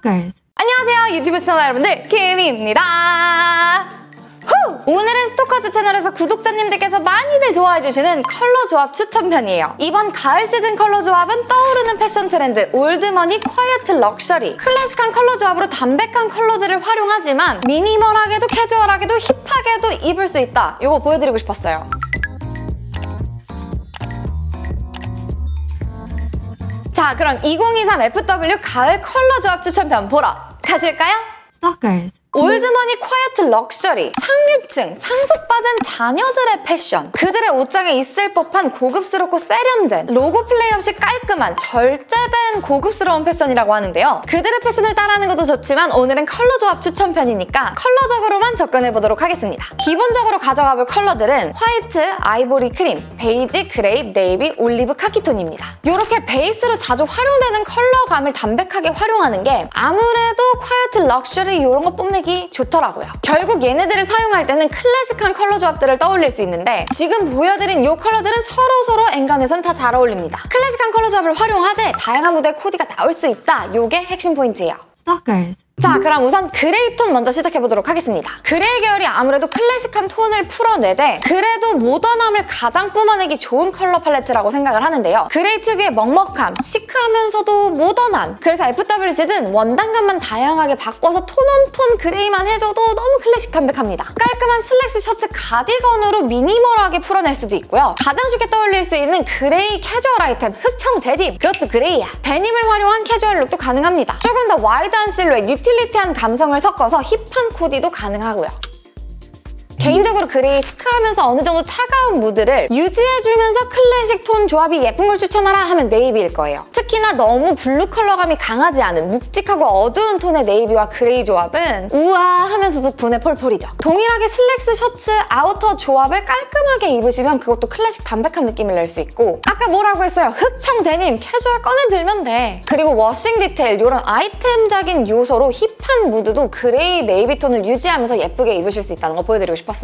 Stalkers. 안녕하세요 유튜브 시청자 여러분들, 김입니다. 오늘은 스토커즈 채널에서 구독자님들께서 많이들 좋아해주시는 컬러 조합 추천편이에요. 이번 가을 시즌 컬러 조합은 떠오르는 패션 트렌드 올드머니 콰이어트 럭셔리. 클래식한 컬러 조합으로 담백한 컬러들을 활용하지만 미니멀하게도 캐주얼하게도 힙하게도 입을 수 있다. 이거 보여드리고 싶었어요. 자, 그럼 2023 FW 가을 컬러 조합 추천편 보러 가실까요? Stalkers. 올드머니 콰이어트 럭셔리. 상류층, 상속받은 자녀들의 패션. 그들의 옷장에 있을 법한 고급스럽고 세련된, 로고 플레이 없이 깔끔한, 절제된 고급스러운 패션이라고 하는데요. 그들의 패션을 따라하는 것도 좋지만 오늘은 컬러 조합 추천편이니까 컬러적으로만 접근해보도록 하겠습니다. 기본적으로 가져가볼 컬러들은 화이트, 아이보리 크림, 베이지, 그레이, 네이비, 올리브, 카키톤입니다. 이렇게 베이스로 자주 활용되는 컬러감을 담백하게 활용하는 게 아무래도 콰이어트 럭셔리 이런 거 뽐내기 좋더라고요. 결국 얘네들을 사용할 때는 클래식한 컬러 조합들을 떠올릴 수 있는데 지금 보여드린 이 컬러들은 서로 엔간해선 다 잘 어울립니다. 클래식한 컬러 조합을 활용하되 다양한 무대의 코디가 나올 수 있다. 이게 핵심 포인트예요. Stalkers. 자, 그럼 우선 그레이 톤 먼저 시작해보도록 하겠습니다. 그레이 계열이 아무래도 클래식한 톤을 풀어내되 그래도 모던함을 가장 뿜어내기 좋은 컬러 팔레트라고 생각을 하는데요. 그레이 특유의 먹먹함, 시크하면서도 모던한, 그래서 FW 시즌 원단감만 다양하게 바꿔서 톤온톤 그레이만 해줘도 너무 클래식 담백합니다. 깔끔한 슬랙스 셔츠 가디건으로 미니멀하게 풀어낼 수도 있고요. 가장 쉽게 떠올릴 수 있는 그레이 캐주얼 아이템, 흑청 데님, 그것도 그레이야. 데님을 활용한 캐주얼 룩도 가능합니다. 조금 더 와이드한 실루엣, 유틸리티한 감성을 섞어서 힙한 코디도 가능하고요. 개인적으로 그레이 시크하면서 어느 정도 차가운 무드를 유지해주면서 클래식 톤 조합이 예쁜 걸 추천하라 하면 네이비일 거예요. 특히나 너무 블루 컬러감이 강하지 않은 묵직하고 어두운 톤의 네이비와 그레이 조합은 우아하면서도 분해 펄펄이죠. 동일하게 슬랙스 셔츠, 아우터 조합을 깔끔하게 입으시면 그것도 클래식 담백한 느낌을 낼 수 있고, 아까 뭐라고 했어요? 흑청 데님, 캐주얼 꺼내들면 돼. 그리고 워싱 디테일, 이런 아이템적인 요소로 힙한 무드도 그레이, 네이비 톤을 유지하면서 예쁘게 입으실 수 있다는 거 보여드리고 싶었습니다.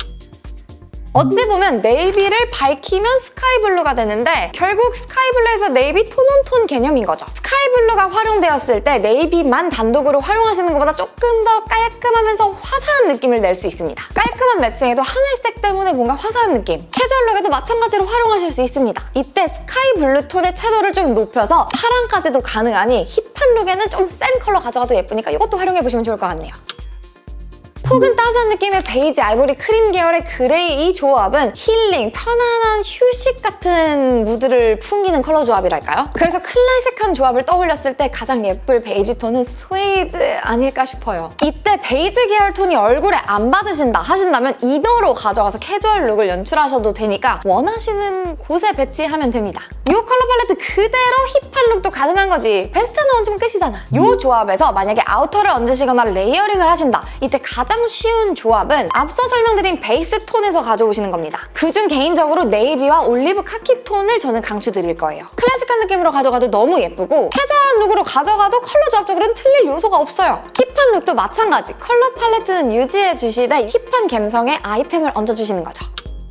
어찌 보면 네이비를 밝히면 스카이블루가 되는데 결국 스카이블루에서 네이비 톤온톤 개념인 거죠. 스카이블루가 활용되었을 때 네이비만 단독으로 활용하시는 것보다 조금 더 깔끔하면서 화사한 느낌을 낼 수 있습니다. 깔끔한 매칭에도 하늘색 때문에 뭔가 화사한 느낌. 캐주얼룩에도 마찬가지로 활용하실 수 있습니다. 이때 스카이블루 톤의 채도를 좀 높여서 파랑까지도 가능하니 힙한 룩에는 좀 센 컬러 가져가도 예쁘니까 이것도 활용해보시면 좋을 것 같네요. 폭은 따스한 느낌의 베이지, 아이보리, 크림 계열의 그레이 이 조합은 힐링, 편안한 휴식 같은 무드를 풍기는 컬러 조합이랄까요? 그래서 클래식한 조합을 떠올렸을 때 가장 예쁠 베이지 톤은 스웨이드 아닐까 싶어요. 이때 베이지 계열 톤이 얼굴에 안 받으신다 하신다면 이너로 가져가서 캐주얼 룩을 연출하셔도 되니까 원하시는 곳에 배치하면 됩니다. 이 컬러 팔레트 그대로 힙한 룩도 가능한 거지. 베스트 하나 얹으면 끝이잖아. 이 조합에서 만약에 아우터를 얹으시거나 레이어링을 하신다. 이때 가장 쉬운 조합은 앞서 설명드린 베이스 톤에서 가져오시는 겁니다. 그중 개인적으로 네이비와 올리브 카키 톤을 저는 강추드릴 거예요. 클래식한 느낌으로 가져가도 너무 예쁘고 캐주얼한 룩으로 가져가도 컬러 조합적으로는 틀릴 요소가 없어요. 힙한 룩도 마찬가지. 컬러 팔레트는 유지해주시되 힙한 감성의 아이템을 얹어주시는 거죠.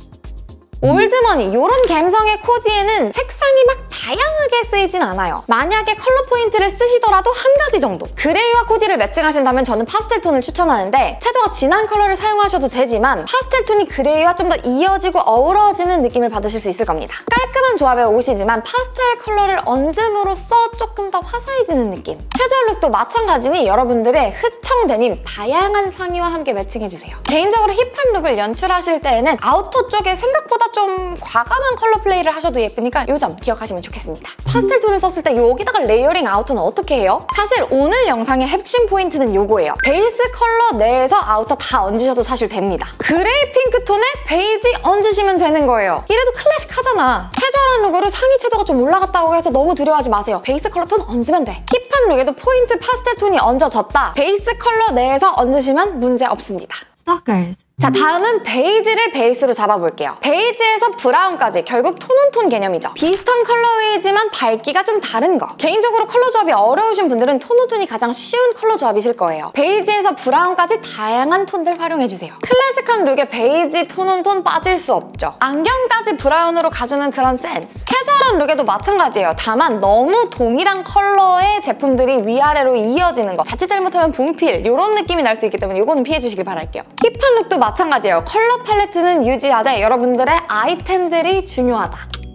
올드머니, 이런 감성의 코디에는 색상이 막 다양하게 쓰이진 않아요. 만약에 컬러 포인트를 쓰시더라도 한 가지 정도. 그레이와 코디를 매칭하신다면 저는 파스텔 톤을 추천하는데 채도가 진한 컬러를 사용하셔도 되지만 파스텔 톤이 그레이와 좀 더 이어지고 어우러지는 느낌을 받으실 수 있을 겁니다. 깔끔한 조합의 옷이지만 파스텔 컬러를 얹음으로써 조금 더 화사해지는 느낌. 캐주얼 룩도 마찬가지니 여러분들의 흑청 데님 다양한 상의와 함께 매칭해주세요. 개인적으로 힙한 룩을 연출하실 때에는 아우터 쪽에 생각보다 좀 과감한 컬러 플레이를 하셔도 예쁘니까 이 점 기억하시면 좋겠습니다. 파스텔 톤을 썼을 때 여기다가 레이어링 아우터는 어떻게 해요? 사실 오늘 영상의 핵심 포인트는 요거예요. 베이스 컬러 내에서 아우터 다 얹으셔도 사실 됩니다. 그레이 핑크 톤에 베이지 얹으시면 되는 거예요. 이래도 클래식하잖아. 캐주얼한 룩으로 상의 채도가 좀 올라갔다고 해서 너무 두려워하지 마세요. 베이스 컬러 톤 얹으면 돼. 힙한 룩에도 포인트 파스텔 톤이 얹어졌다. 베이스 컬러 내에서 얹으시면 문제 없습니다. Stalkers. 자, 다음은 베이지를 베이스로 잡아볼게요. 베이지에서 브라운까지 결국 톤온톤 개념이죠. 비슷한 컬러웨이지만 밝기가 좀 다른 거. 개인적으로 컬러 조합이 어려우신 분들은 톤온톤이 가장 쉬운 컬러 조합이실 거예요. 베이지에서 브라운까지 다양한 톤들 활용해주세요. 클래식한 룩에 베이지, 톤온톤 빠질 수 없죠. 안경까지 브라운으로 가주는 그런 센스. 캐주얼한 룩에도 마찬가지예요. 다만 너무 동일한 컬러의 제품들이 위아래로 이어지는 거. 자칫 잘못하면 분필 이런 느낌이 날 수 있기 때문에 이거는 피해주시길 바랄게요. 힙한 룩도 마찬가지예요. 컬러 팔레트는 유지하되 여러분들의 아이템들이 중요하다.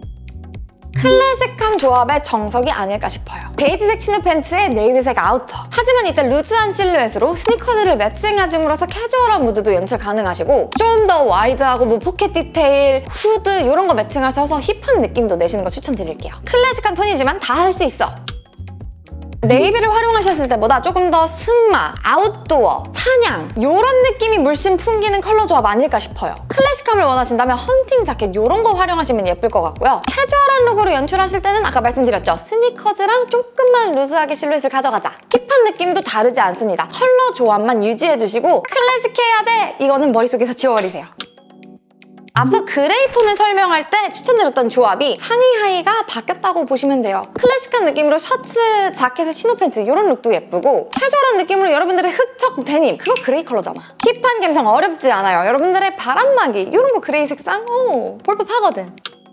클래식한 조합의 정석이 아닐까 싶어요. 베이지색 치노 팬츠에 네이비색 아우터. 하지만 이때 루즈한 실루엣으로 스니커즈를 매칭해줌으로써 캐주얼한 무드도 연출 가능하시고 좀 더 와이드하고 뭐 포켓 디테일, 후드 이런 거 매칭하셔서 힙한 느낌도 내시는 거 추천드릴게요. 클래식한 톤이지만 다 할 수 있어. 네이비를 활용하셨을 때보다 조금 더 승마, 아웃도어, 사냥 이런 느낌이 물씬 풍기는 컬러 조합 아닐까 싶어요. 클래식함을 원하신다면 헌팅 자켓 이런 거 활용하시면 예쁠 것 같고요. 캐주얼한 룩으로 연출하실 때는 아까 말씀드렸죠. 스니커즈랑 조금만 루즈하게 실루엣을 가져가자. 힙한 느낌도 다르지 않습니다. 컬러 조합만 유지해주시고 클래식해야 돼! 이거는 머릿속에서 지워버리세요. 앞서 그레이 톤을 설명할 때 추천드렸던 조합이 상의 하의가 바뀌었다고 보시면 돼요. 클래식한 느낌으로 셔츠, 자켓에 치노 팬츠 이런 룩도 예쁘고 캐주얼한 느낌으로 여러분들의 흑청 데님 그거 그레이 컬러잖아. 힙한 감성 어렵지 않아요. 여러분들의 바람막이 이런 거 그레이 색상 볼법하거든.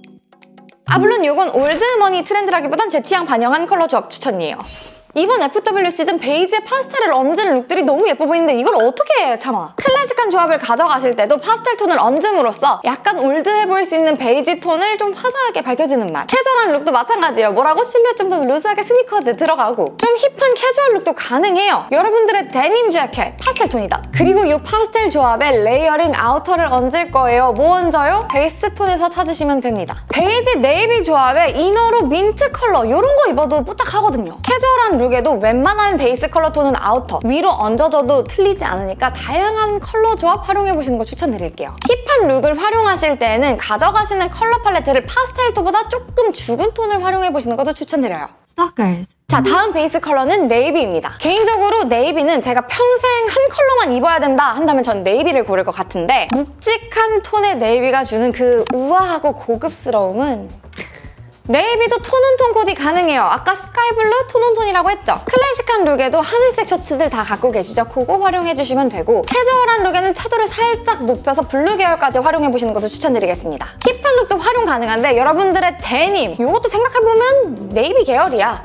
물론 이건 올드머니 트렌드라기보단 제 취향 반영한 컬러 조합 추천이에요. 이번 FW 시즌 베이지에 파스텔을 얹은 룩들이 너무 예뻐 보이는데 이걸 어떻게 참아? 클래식한 조합을 가져가실 때도 파스텔 톤을 얹음으로써 약간 올드해 보일 수 있는 베이지 톤을 좀 화사하게 밝혀주는 맛. 캐주얼한 룩도 마찬가지예요. 뭐라고? 실루엣 좀 더 루즈하게 스니커즈 들어가고 좀 힙한 캐주얼 룩도 가능해요. 여러분들의 데님 자켓 파스텔 톤이다. 그리고 이 파스텔 조합에 레이어링 아우터를 얹을 거예요. 뭐 얹어요? 베이스 톤에서 찾으시면 됩니다. 베이지 네이비 조합에 이너로 민트 컬러 이런 거 입어도 뽀짝하거든요. 캐주얼한 룩에도 웬만한 베이스 컬러 톤은 아우터, 위로 얹어줘도 틀리지 않으니까 다양한 컬러 조합 활용해보시는 거 추천드릴게요. 힙한 룩을 활용하실 때에는 가져가시는 컬러 팔레트를 파스텔 톤보다 조금 죽은 톤을 활용해보시는 것도 추천드려요. Stalkers. 자, 다음 베이스 컬러는 네이비입니다. 개인적으로 네이비는 제가 평생 한 컬러만 입어야 된다 한다면 전 네이비를 고를 것 같은데 묵직한 톤의 네이비가 주는 그 우아하고 고급스러움은 네이비도 톤온톤 코디 가능해요. 아까 스카이블루 톤온톤이라고 했죠. 클래식한 룩에도 하늘색 셔츠들 다 갖고 계시죠. 그거 활용해주시면 되고 캐주얼한 룩에는 채도를 살짝 높여서 블루 계열까지 활용해보시는 것도 추천드리겠습니다. 힙한 룩도 활용 가능한데 여러분들의 데님 이것도 생각해보면 네이비 계열이야.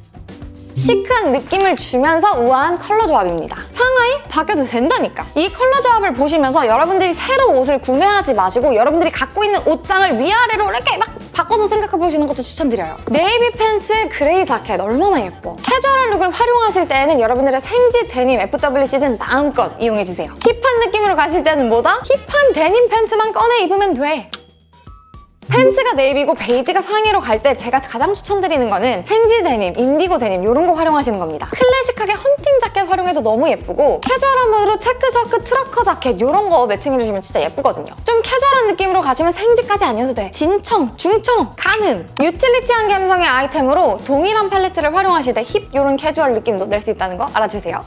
시크한 느낌을 주면서 우아한 컬러 조합입니다. 상하이 바뀌어도 된다니까. 이 컬러 조합을 보시면서 여러분들이 새로 옷을 구매하지 마시고 여러분들이 갖고 있는 옷장을 위아래로 이렇게 막 바꿔서 생각해보시는 것도 추천드려요. 네이비 팬츠, 그레이 자켓 얼마나 예뻐. 캐주얼한 룩을 활용하실 때에는 여러분들의 생지 데님 FW 시즌 마음껏 이용해주세요. 힙한 느낌으로 가실 때는 뭐다? 힙한 데님 팬츠만 꺼내 입으면 돼. 팬츠가 네이비고 베이지가 상의로 갈 때 제가 가장 추천드리는 거는 생지 데님, 인디고 데님 이런 거 활용하시는 겁니다. 클래식하게 헌팅 자켓 활용해도 너무 예쁘고 캐주얼한 무드로 체크셔츠, 트러커 자켓 이런 거 매칭해주시면 진짜 예쁘거든요. 좀 캐주얼한 느낌으로 가시면 생지까지 아니어도 돼. 진청, 중청, 가는 유틸리티한 감성의 아이템으로 동일한 팔레트를 활용하실 때 힙 이런 캐주얼 느낌도 낼 수 있다는 거 알아주세요.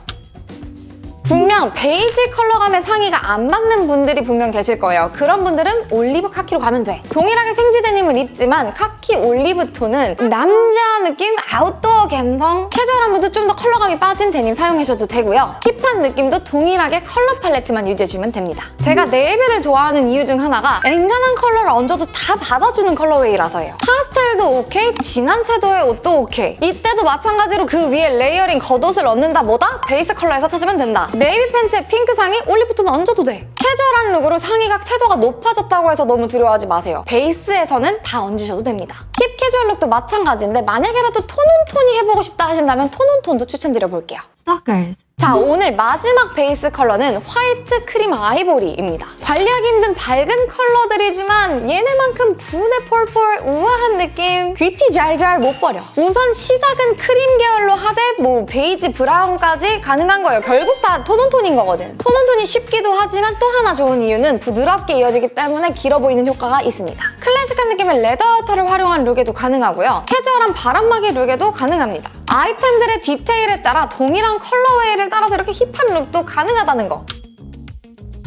분명 베이지 컬러감의 상의가 안 맞는 분들이 분명 계실 거예요. 그런 분들은 올리브 카키로 가면 돼. 동일하게 생지 데님을 입지만 카키 올리브 톤은 남자 느낌, 아웃도어 감성, 캐주얼한 무드 좀 더 컬러감이 빠진 데님 사용하셔도 되고요. 힙한 느낌도 동일하게 컬러 팔레트만 유지해주면 됩니다. 제가 네이비를 좋아하는 이유 중 하나가 엔간한 컬러를 얹어도 다 받아주는 컬러웨이라서예요. 파스텔도 오케이, 진한 채도의 옷도 오케이. 이때도 마찬가지로 그 위에 레이어링 겉옷을 얹는다 뭐다? 베이스 컬러에서 찾으면 된다. 네이비 팬츠에 핑크 상의, 올리브 톤 얹어도 돼. 캐주얼한 룩으로 상의가 채도가 높아졌다고 해서 너무 두려워하지 마세요. 베이스에서는 다 얹으셔도 됩니다. 힙 캐주얼 룩도 마찬가지인데 만약에라도 톤온톤이 해보고 싶다 하신다면 톤온톤도 추천드려볼게요. Stalkers. 자, 오늘 마지막 베이스 컬러는 화이트 크림 아이보리입니다. 관리하기 힘든 밝은 컬러들이지만 얘네만큼 분해 펄펄 우아한 느낌 귀티 잘잘 못 버려. 우선 시작은 크림 계열로 하되 뭐 베이지 브라운까지 가능한 거예요. 결국 다 톤온톤인 거거든. 톤온톤이 쉽기도 하지만 또 하나 좋은 이유는 부드럽게 이어지기 때문에 길어 보이는 효과가 있습니다. 클래식한 느낌의 레더 아우터를 활용한 룩에도 가능하고요. 캐주얼한 바람막이 룩에도 가능합니다. 아이템들의 디테일에 따라 동일한 컬러웨이를 따라서 이렇게 힙한 룩도 가능하다는 거.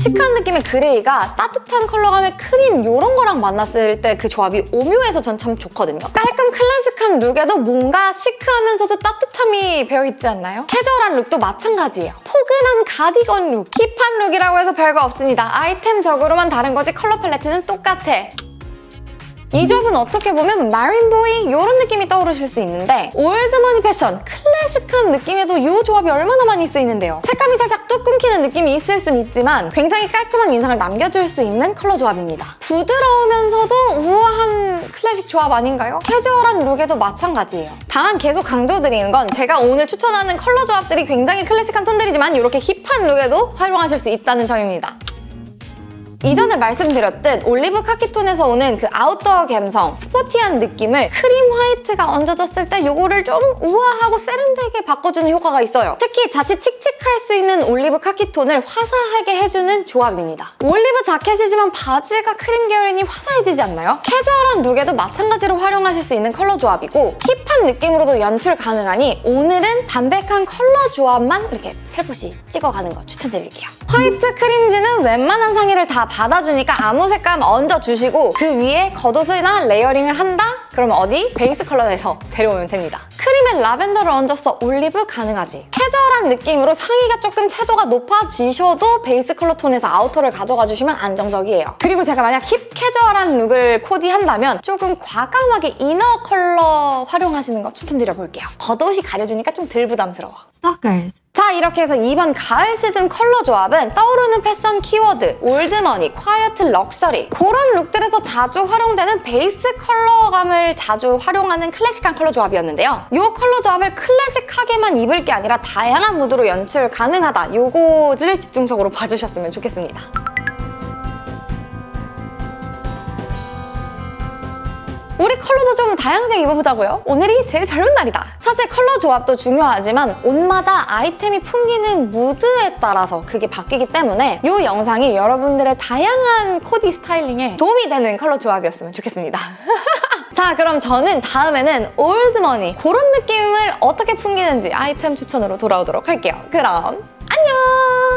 시크한 느낌의 그레이가 따뜻한 컬러감의 크림 이런 거랑 만났을 때 그 조합이 오묘해서 전 참 좋거든요. 깔끔 클래식한 룩에도 뭔가 시크하면서도 따뜻함이 배어있지 않나요? 캐주얼한 룩도 마찬가지예요. 포근한 가디건 룩, 힙한 룩이라고 해서 별거 없습니다. 아이템적으로만 다른 거지 컬러 팔레트는 똑같아. 이 조합은 어떻게 보면 마린보이 이런 느낌이 떠오르실 수 있는데 올드머니 패션, 클래식한 느낌에도 이 조합이 얼마나 많이 쓰이는데요. 색감이 살짝 뚝 끊기는 느낌이 있을 순 있지만 굉장히 깔끔한 인상을 남겨줄 수 있는 컬러 조합입니다. 부드러우면서도 우아한 클래식 조합 아닌가요? 캐주얼한 룩에도 마찬가지예요. 다만 계속 강조드리는 건 제가 오늘 추천하는 컬러 조합들이 굉장히 클래식한 톤들이지만 이렇게 힙한 룩에도 활용하실 수 있다는 점입니다. 이전에 말씀드렸듯 올리브 카키톤에서 오는 그 아웃도어 감성, 스포티한 느낌을 크림 화이트가 얹어졌을 때 이거를 좀 우아하고 세련되게 바꿔주는 효과가 있어요. 특히 자칫 칙칙할 수 있는 올리브 카키톤을 화사하게 해주는 조합입니다. 올리브 자켓이지만 바지가 크림 계열이니 화사해지지 않나요? 캐주얼한 룩에도 마찬가지로 활용하실 수 있는 컬러 조합이고 힙한 느낌으로도 연출 가능하니 오늘은 담백한 컬러 조합만 이렇게 살포시 찍어가는 거 추천드릴게요. 화이트 크림지는 웬만한 상의를 다 받아주니까 아무 색감 얹어주시고 그 위에 겉옷이나 레이어링을 한다? 그러면 어디? 베이스 컬러에서 데려오면 됩니다. 크림에 라벤더를 얹어서 올리브 가능하지. 캐주얼한 느낌으로 상의가 조금 채도가 높아지셔도 베이스 컬러 톤에서 아우터를 가져가 주시면 안정적이에요. 그리고 제가 만약 힙 캐주얼한 룩을 코디한다면 조금 과감하게 이너 컬러 활용하시는 거 추천드려볼게요. 겉옷이 가려주니까 좀 덜 부담스러워. Stalkers. 자, 이렇게 해서 이번 가을 시즌 컬러 조합은 떠오르는 패션 키워드, 올드머니, 콰이어트, 럭셔리 그런 룩들에서 자주 활용되는 베이스 컬러감을 자주 활용하는 클래식한 컬러 조합이었는데요. 이 컬러 조합을 클래식하게만 입을 게 아니라 다양한 무드로 연출 가능하다. 요거를 집중적으로 봐주셨으면 좋겠습니다. 우리 컬러도 좀 다양하게 입어보자고요. 오늘이 제일 젊은 날이다. 사실 컬러 조합도 중요하지만 옷마다 아이템이 풍기는 무드에 따라서 그게 바뀌기 때문에 이 영상이 여러분들의 다양한 코디 스타일링에 도움이 되는 컬러 조합이었으면 좋겠습니다. 자, 그럼 저는 다음에는 올드머니 그런 느낌을 어떻게 풍기는지 아이템 추천으로 돌아오도록 할게요. 그럼 안녕!